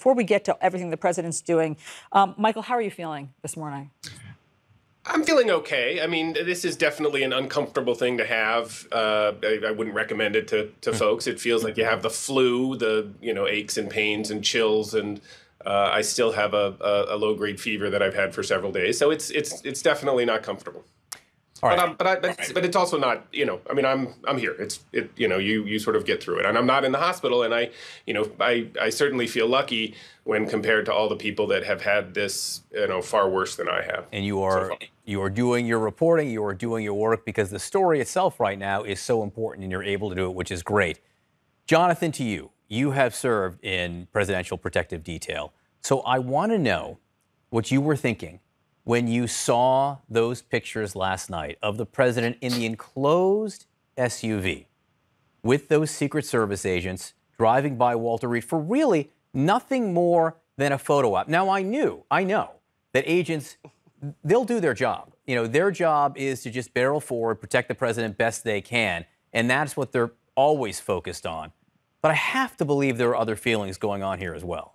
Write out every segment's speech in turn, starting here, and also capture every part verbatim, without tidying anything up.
before we get to everything the president's doing, um, Michael, how are you feeling this morning? I'm feeling okay. I mean, this is definitely an uncomfortable thing to have. Uh, I, I wouldn't recommend it to, to folks. It feels like you have the flu, the you know aches and pains and chills, and uh, I still have a, a, a low-grade fever that I've had for several days. So it's it's it's definitely not comfortable. All right. But, I'm, but, I, but, right. but it's also not, you know, I mean, I'm I'm here. It's, it, you know, you you sort of get through it. And I'm not in the hospital. And I, you know, I, I certainly feel lucky when compared to all the people that have had this, you know, far worse than I have. And you are so you are doing your reporting, you are doing your work because the story itself right now is so important and you're able to do it, which is great. Jonathan, to you, you have served in presidential protective detail. So I want to know what you were thinking when you saw those pictures last night of the president in the enclosed S U V with those Secret Service agents driving by Walter Reed for really nothing more than a photo op. Now, I knew, I know that agents, they'll do their job. You know, their job is to just barrel forward, protect the president best they can, and that's what they're always focused on. But I have to believe there are other feelings going on here as well.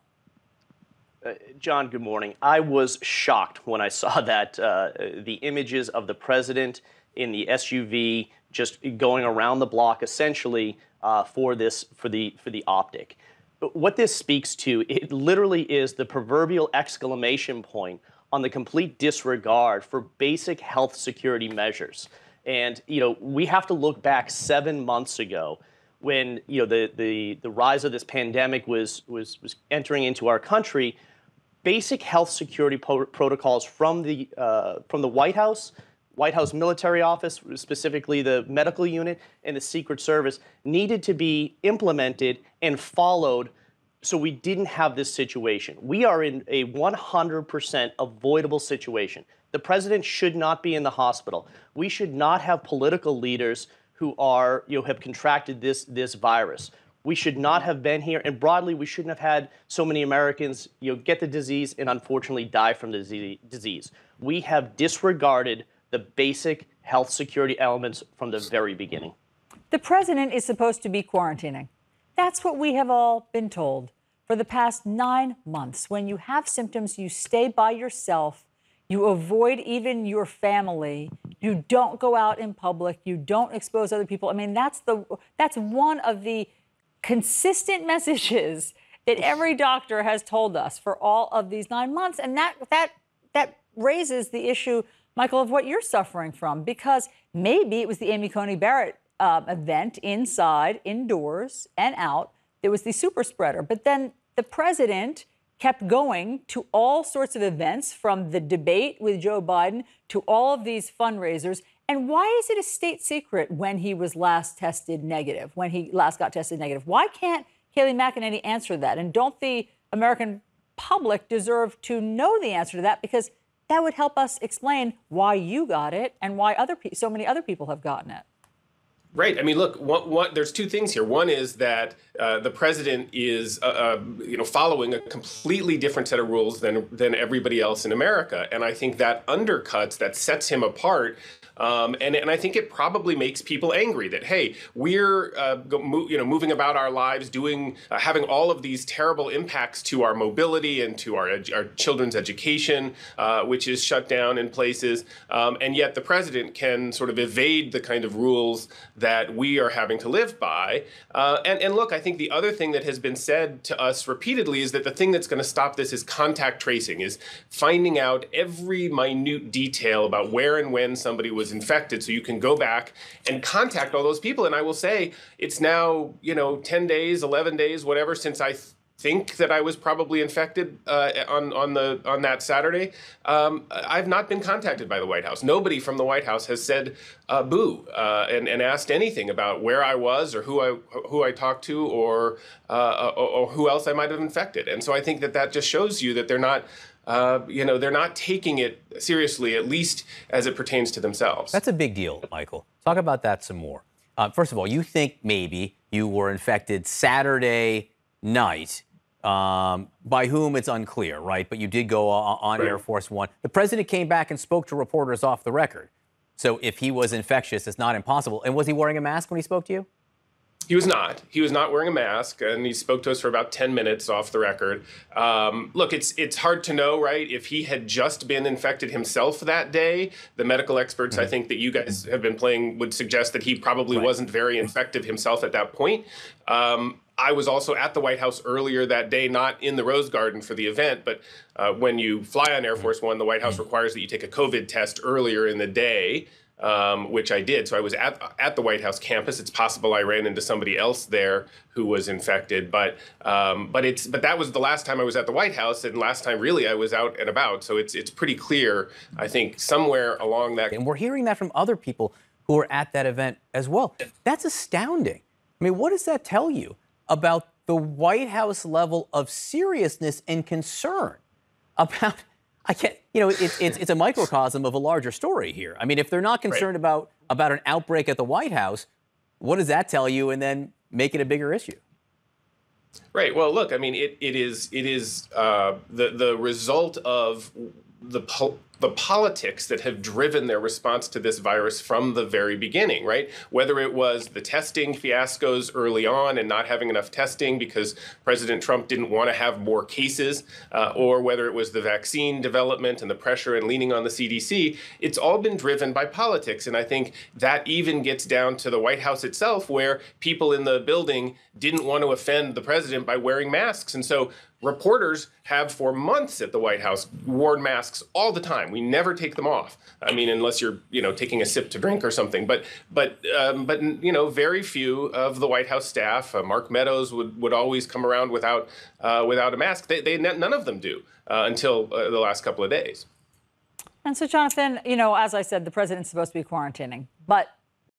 Uh, John, good morning. I was shocked when I saw that, uh, the images of the president in the S U V just going around the block, essentially, uh, for this, for the, for the optic. But what this speaks to, it literally is the proverbial exclamation point on the complete disregard for basic health security measures. And, you know, we have to look back seven months ago when, you know, the, the, the rise of this pandemic was, was, was entering into our country. Basic health security po protocols from the uh, from the White House, White House Military Office, specifically the medical unit and the Secret Service, needed to be implemented and followed so we didn't have this situation. We are in a one hundred percent avoidable situation. The president should not be in the hospital. We should not have political leaders who are, you know, have contracted this, this virus. We should not have been here, and broadly, we shouldn't have had so many Americans, you know, get the disease and unfortunately die from the disease. We have disregarded the basic health security elements from the very beginning. The president is supposed to be quarantining. That's what we have all been told for the past nine months. When you have symptoms, you stay by yourself. You avoid even your family. You don't go out in public. You don't expose other people. I mean, that's the that's one of the consistent messages that every doctor has told us for all of these nine months. And that that that raises the issue, Michael, of what you're suffering from, because maybe it was the Amy Coney Barrett uh, event inside, indoors, and out. There was the super spreader. But then the president kept going to all sorts of events, from the debate with Joe Biden to all of these fundraisers. And why is it a state secret when he was last tested negative, when he last got tested negative? Why can't Kayleigh McEnany answer that? And don't the American public deserve to know the answer to that? Because that would help us explain why you got it and why other pe- so many other people have gotten it. Right. I mean, look, what, what, there's two things here. One is that uh, the president is, uh, uh, you know, following a completely different set of rules than than everybody else in America, and I think that undercuts, that sets him apart. Um, and, and I think it probably makes people angry that, hey, we're uh, go, mo you know, moving about our lives, doing, uh, having all of these terrible impacts to our mobility and to our, our children's education, uh, which is shut down in places. Um, and yet the president can sort of evade the kind of rules that we are having to live by. Uh, and, and look, I think the other thing that has been said to us repeatedly is that the thing that's going to stop this is contact tracing, is finding out every minute detail about where and when somebody was infected, so you can go back and contact all those people. And I will say, it's now, you know, ten days, eleven days, whatever, since I th think that I was probably infected uh, on on the on that Saturday. Um, I've not been contacted by the White House. Nobody from the White House has said uh, boo uh, and, and asked anything about where I was or who I who I talked to, or, uh, or or who else I might have infected. And so I think that that just shows you that they're not. Uh, you know, they're not taking it seriously, at least as it pertains to themselves. That's a big deal, Michael. Talk about that some more. Uh, first of all, you think maybe you were infected Saturday night, um, by whom it's unclear, right? But you did go on, on right. Air Force One. The president came back and spoke to reporters off the record. So if he was infectious, it's not impossible. And was he wearing a mask when he spoke to you? He was not. He was not wearing a mask, and he spoke to us for about ten minutes off the record. Um, look, it's it's hard to know, right? If he had just been infected himself that day, the medical experts, mm-hmm. I think that you guys have been playing, would suggest that he probably right. wasn't very infective himself at that point. Um, I was also at the White House earlier that day, not in the Rose Garden for the event, but uh, when you fly on Air Force One, the White House requires that you take a COVID test earlier in the day. Um, which I did. So I was at at the White House campus. It's possible I ran into somebody else there who was infected, but um, but it's but that was the last time I was at the White House, and last time really I was out and about. So it's it's pretty clear, I think, somewhere along that. And we're hearing that from other people who were at that event as well. That's astounding. I mean, what does that tell you about the White House level of seriousness and concern about? I can't, you know, it's it's it's a microcosm of a larger story here. I mean, if they're not concerned right. about about an outbreak at the White House, what does that tell you? And then make it a bigger issue. Right. Well, look, I mean, it it is it is uh, the the result of the po- the politics that have driven their response to this virus from the very beginning, right? Whether it was the testing fiascos early on and not having enough testing because President Trump didn't want to have more cases, uh, or whether it was the vaccine development and the pressure and leaning on the C D C, it's all been driven by politics. And I think that even gets down to the White House itself, where people in the building didn't want to offend the president by wearing masks. And so reporters have for months at the White House worn masks all the time. We never take them off. I mean, unless you're, you know, taking a sip to drink or something. But, but, um, but you know, very few of the White House staff, uh, Mark Meadows would, would always come around without, uh, without a mask. They, they, none of them do uh, until uh, the last couple of days. And so, Jonathan, you know, as I said, the president's supposed to be quarantining, but